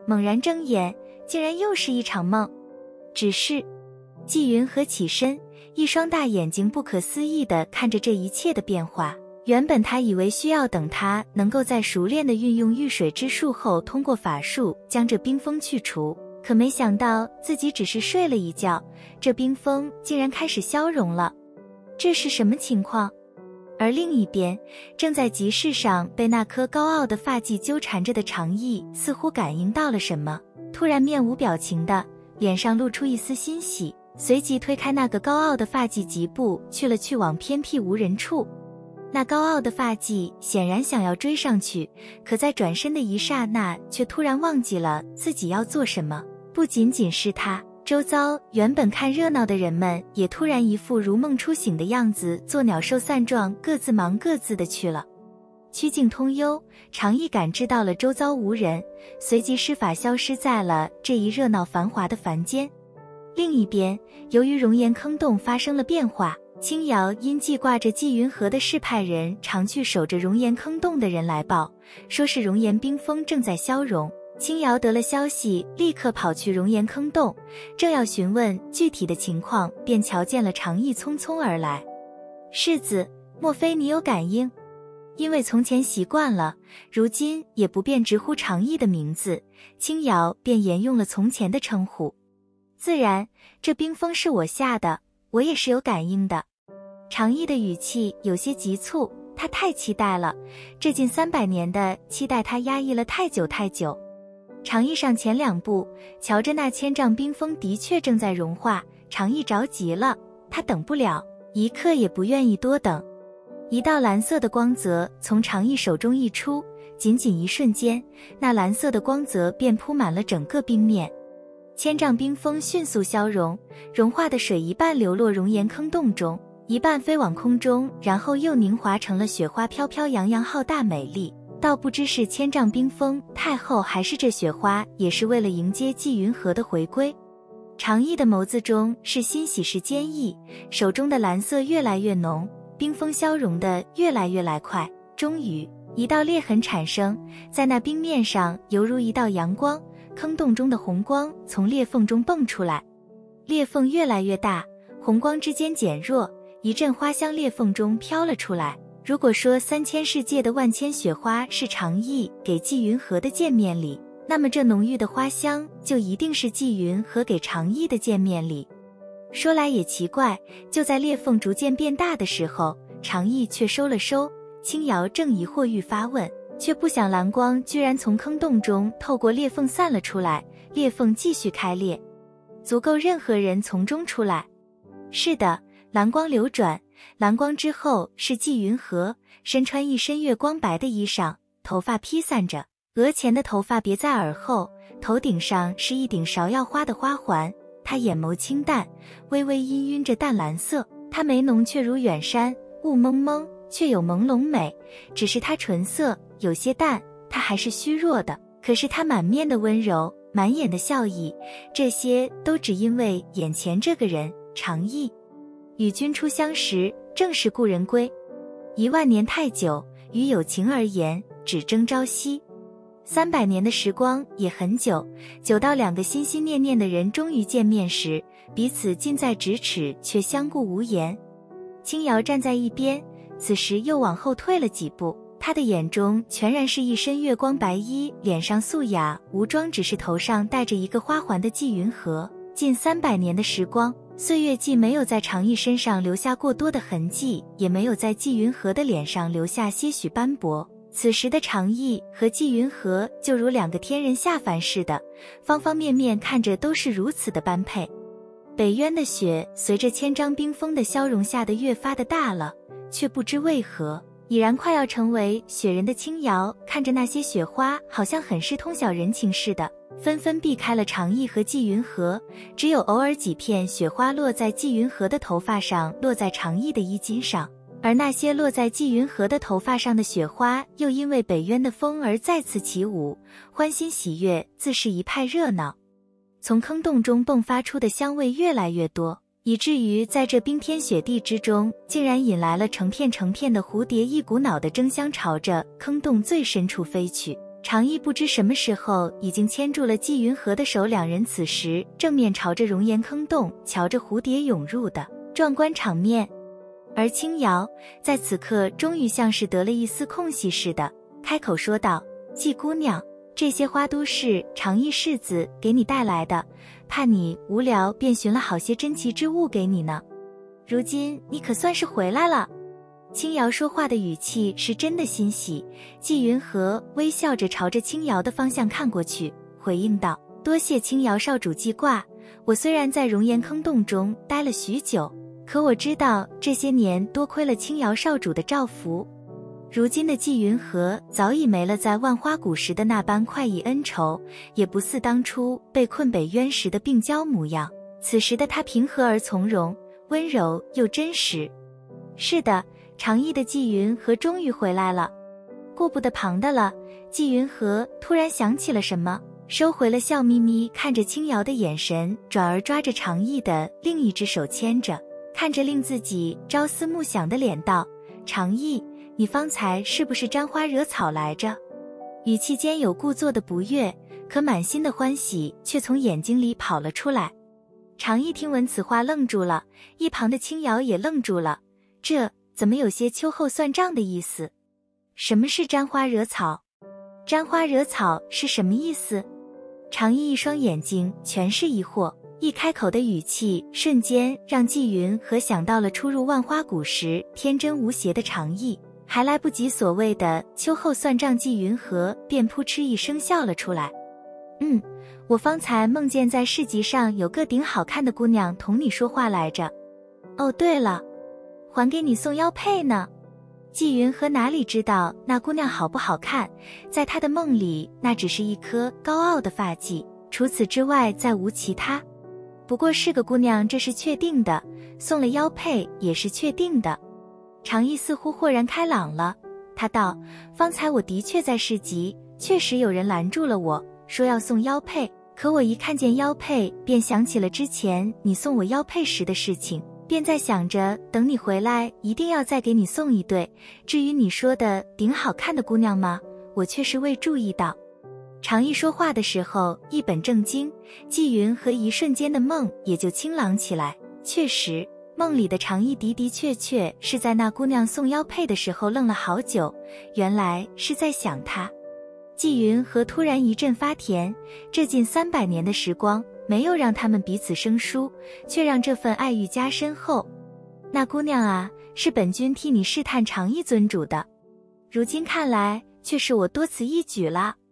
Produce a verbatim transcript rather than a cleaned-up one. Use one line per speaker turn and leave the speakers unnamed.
猛然睁眼，竟然又是一场梦。只是纪云和起身，一双大眼睛不可思议地看着这一切的变化。原本他以为需要等他能够在熟练地运用御水之术后，通过法术将这冰封去除，可没想到自己只是睡了一觉，这冰封竟然开始消融了。这是什么情况？而另一边，正在集市上被那颗高傲的发髻纠缠着的长翼似乎感应到了什么，突然面无表情的，脸上露出一丝欣喜，随即推开那个高傲的发髻，疾步去了去往偏僻无人处。那高傲的发髻显然想要追上去，可在转身的一刹那，却突然忘记了自己要做什么。不仅仅是他，周遭原本看热闹的人们也突然一副如梦初醒的样子，作鸟兽散状，各自忙各自的去了。曲径通幽，长翼感知到了周遭无人，随即施法消失在了这一热闹繁华的凡间。另一边，由于熔岩坑洞发生了变化，青瑶因记挂着纪云河的事，派人常去守着熔岩坑洞的人来报，说是熔岩冰封正在消融。青瑶得了消息，立刻跑去熔岩坑洞，正要询问具体的情况，便瞧见了长翼匆匆而来。世子，莫非你有感应？因为从前习惯了，如今也不便直呼长翼的名字，青瑶便沿用了从前的称呼。自然，这冰封是我下的，我也是有感应的。长翼的语气有些急促，他太期待了，这近三百年的期待他压抑了太久太久。长翼上前两步，瞧着那千丈冰封的确正在融化，长翼着急了，他等不了，一刻也不愿意多等。一道蓝色的光泽从长翼手中溢出，仅仅一瞬间，那蓝色的光泽便铺满了整个冰面。千丈冰封迅速消融，融化的水一半流落熔岩坑洞中，一半飞往空中，然后又凝华成了雪花，飘飘扬扬，浩大美丽。倒不知是千丈冰封太后，还是这雪花也是为了迎接纪云河的回归。长翼的眸子中是欣喜是坚毅，手中的蓝色越来越浓，冰封消融的越来越来快。终于，一道裂痕产生，在那冰面上犹如一道阳光，坑洞中的红光从裂缝中蹦出来，裂缝越来越大，红光之间减弱，一阵花香裂缝中飘了出来。如果说三千世界的万千雪花是长翼给纪云河的见面礼，那么这浓郁的花香就一定是纪云河给长翼的见面礼。说来也奇怪，就在裂缝逐渐变大的时候，长翼却收了收。青瑶正疑惑欲发问，却不想蓝光居然从坑洞中透过裂缝散了出来，裂缝继续开裂，足够任何人从中出来。是的，蓝光流转，蓝光之后是纪云河，身穿一身月光白的衣裳，头发披散着，额前的头发别在耳后，头顶上是一顶芍药花的花环。他眼眸清淡，微微氤氲着淡蓝色，他眉浓却如远山，雾蒙蒙却有朦胧美。只是他唇色有些淡，他还是虚弱的，可是他满面的温柔，满眼的笑意，这些都只因为眼前这个人长翼。与君初相识，正是故人归。一万年太久，于有情而言，只争朝夕。三百年的时光也很久，久到两个心心念念的人终于见面时，彼此近在咫尺，却相顾无言。青瑶站在一边，此时又往后退了几步，他的眼中全然是一身月光白衣，脸上素雅无妆，只是头上戴着一个花环的纪云河。近三百年的时光，岁月既没有在长翼身上留下过多的痕迹，也没有在纪云河的脸上留下些许斑驳。此时的长翼和纪云河就如两个天人下凡似的，方方面面看着都是如此的般配。北渊的雪随着千丈冰封的消融下的越发的大了，却不知为何已然快要成为雪人的青瑶看着那些雪花，好像很是通晓人情似的，纷纷避开了长翼和纪云河，只有偶尔几片雪花落在纪云河的头发上，落在长翼的衣襟上，而那些落在纪云河的头发上的雪花又因为北渊的风而再次起舞，欢欣喜悦，自是一派热闹。从坑洞中迸发出的香味越来越多，以至于在这冰天雪地之中，竟然引来了成片成片的蝴蝶，一股脑的争相朝着坑洞最深处飞去。 常毅不知什么时候已经牵住了纪云河的手，两人此时正面朝着熔岩坑洞，瞧着蝴蝶涌入的壮观场面。而青瑶在此刻终于像是得了一丝空隙似的，开口说道：“季姑娘，这些花都是常毅世子给你带来的，怕你无聊便寻了好些珍奇之物给你呢。如今你可算是回来了。”青瑶说话的语气是真的欣喜，季云河微笑着朝着青瑶的方向看过去，回应道：“多谢青瑶少主记挂，我虽然在熔岩坑洞中待了许久，可我知道这些年多亏了青瑶少主的照拂。”如今的季云河早已没了在万花谷时的那般快意恩仇，也不似当初被困北渊时的病娇模样，此时的他平和而从容，温柔又真实。是的，常毅的季云河终于回来了。顾不得旁的了，季云河突然想起了什么，收回了笑眯眯看着青瑶的眼神，转而抓着常毅的另一只手牵着，看着令自己朝思暮想的脸道：“常毅，你方才是不是沾花惹草来着？”语气间有故作的不悦，可满心的欢喜却从眼睛里跑了出来。常毅听闻此话愣住了，一旁的青瑶也愣住了，这怎么有些秋后算账的意思？什么是沾花惹草？沾花惹草是什么意思？常毅一双眼睛全是疑惑，一开口的语气瞬间让季云河想到了初入万花谷时天真无邪的常毅，还来不及所谓的秋后算账，季云河便扑哧一声笑了出来。嗯，我方才梦见在市集上有个顶好看的姑娘同你说话来着。哦，对了，还给你送腰佩呢。季云河哪里知道那姑娘好不好看，在他的梦里那只是一颗高傲的发髻，除此之外再无其他。不过是个姑娘，这是确定的，送了腰佩也是确定的。常毅似乎豁然开朗了，他道：“方才我的确在市集，确实有人拦住了我，说要送腰佩，可我一看见腰佩，便想起了之前你送我腰佩时的事情，便在想着等你回来一定要再给你送一对。至于你说的顶好看的姑娘吗，我确实未注意到。”常毅说话的时候一本正经，季云和一瞬间的梦也就清朗起来。确实，梦里的常毅的的确确是在那姑娘送腰佩的时候愣了好久，原来是在想她。季云和突然一阵发甜，这近三百年的时光，没有让他们彼此生疏，却让这份爱愈加深厚。那姑娘啊，是本君替你试探常毅尊主的，如今看来却是我多此一举了。